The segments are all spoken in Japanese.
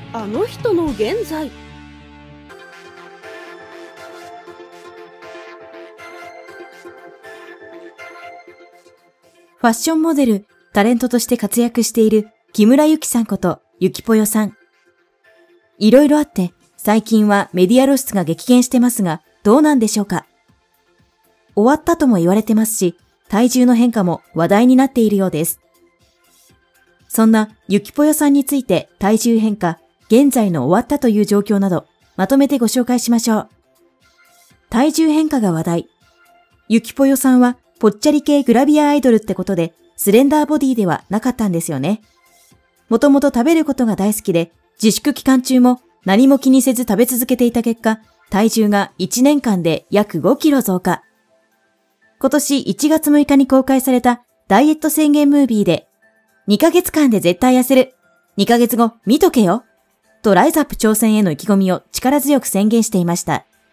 あの人の現在。 ファッションモデル、タレントとして活躍している木村ゆきさんことゆきぽよさん。いろいろあって最近はメディア露出が激減してますがどうなんでしょうか。終わったとも言われてますし、体重の変化も話題になっているようです。そんなゆきぽよさんについて体重変化、現在の終わったという状況などまとめてご紹介しましょう。体重変化が話題。ゆきぽよさんはぽっちゃり系グラビアアイドルってことでスレンダーボディではなかったんですよね。もともと食べることが大好きで自粛期間中も何も気にせず食べ続けていた結果、体重が1年間で約5キロ増加。今年1月6日に公開されたダイエット宣言ムービーで2ヶ月間で絶対痩せる。2ヶ月後見とけよ。とライズアップ挑戦への意気込みを力強く宣言していました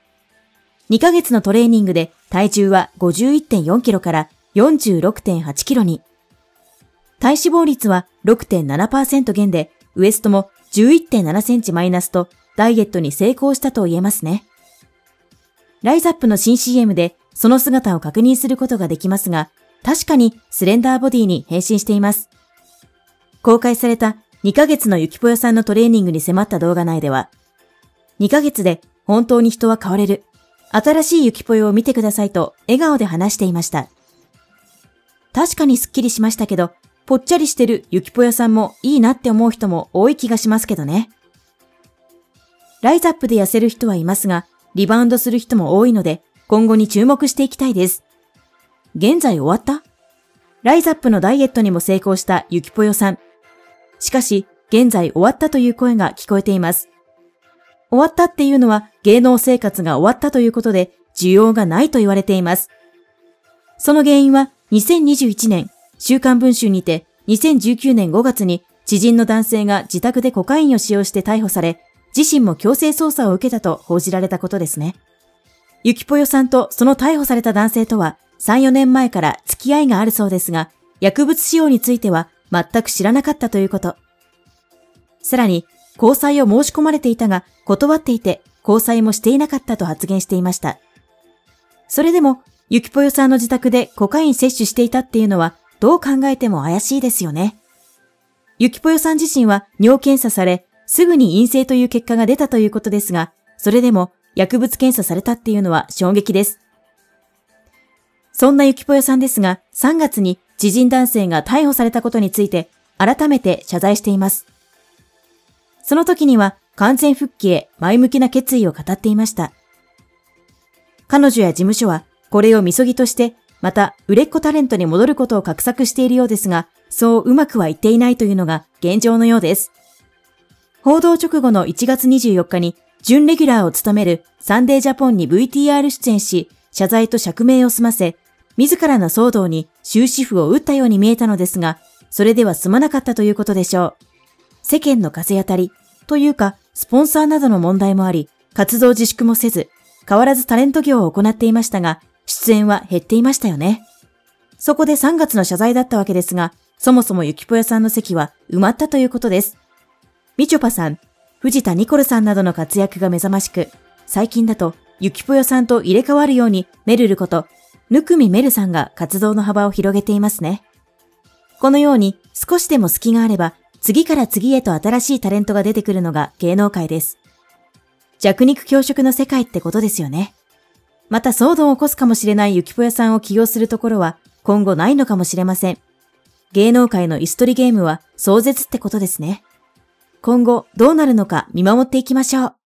。2ヶ月のトレーニングで体重は 51.4 キロから 46.8 キロに。体脂肪率は 6.7% 減でウエストも 11.7 センチマイナスとダイエットに成功したと言えますね。ライズアップの新 CM でその姿を確認することができますが、確かにスレンダーボディに変身しています。公開された2ヶ月のゆきぽよさんのトレーニングに迫った動画内では、2ヶ月で本当に人は変われる。新しいゆきぽよを見てくださいと笑顔で話していました。確かにスッキリしましたけど、ぽっちゃりしてるゆきぽよさんもいいなって思う人も多い気がしますけどね。ライズアップで痩せる人はいますが、リバウンドする人も多いので、今後に注目していきたいです。現在終わった？ライズアップのダイエットにも成功したゆきぽよさん。しかし、現在終わったという声が聞こえています。終わったっていうのは芸能生活が終わったということで、需要がないと言われています。その原因は2021年、週刊文春にて2019年5月に知人の男性が自宅でコカインを使用して逮捕され、自身も強制捜査を受けたと報じられたことですね。ゆきぽよさんとその逮捕された男性とは3、4年前から付き合いがあるそうですが、薬物使用については全く知らなかったということ。さらに、交際を申し込まれていたが断っていて、交際もしていなかったと発言していました。それでも、ゆきぽよさんの自宅でコカイン摂取していたっていうのはどう考えても怪しいですよね。ゆきぽよさん自身は尿検査され、すぐに陰性という結果が出たということですが、それでも薬物検査されたっていうのは衝撃です。そんなゆきぽよさんですが、3月に知人男性が逮捕されたことについて改めて謝罪しています。その時には完全復帰へ前向きな決意を語っていました。彼女や事務所はこれをみそぎとして、また売れっ子タレントに戻ることを画策しているようですが、そううまくはいっていないというのが現状のようです。報道直後の1月24日に準レギュラーを務めるサンデージャポンに VTR 出演し、謝罪と釈明を済ませ、自らの騒動に終止符を打ったように見えたのですが、それでは済まなかったということでしょう。世間の風当たりというか、スポンサーなどの問題もあり、活動自粛もせず、変わらずタレント業を行っていましたが、出演は減っていましたよね。そこで3月の謝罪だったわけですが、そもそもゆきぽよさんの席は埋まったということです。みちょぱさん、藤田ニコルさんなどの活躍が目覚ましく、最近だとゆきぽよさんと入れ替わるようにめるること、ぬくみめるさんが活動の幅を広げていますね。このように少しでも隙があれば、次から次へと新しいタレントが出てくるのが芸能界です。弱肉強食の世界ってことですよね。また騒動を起こすかもしれないゆきぽよさんを起用するところは今後ないのかもしれません。芸能界の椅子取りゲームは壮絶ってことですね。今後どうなるのか見守っていきましょう。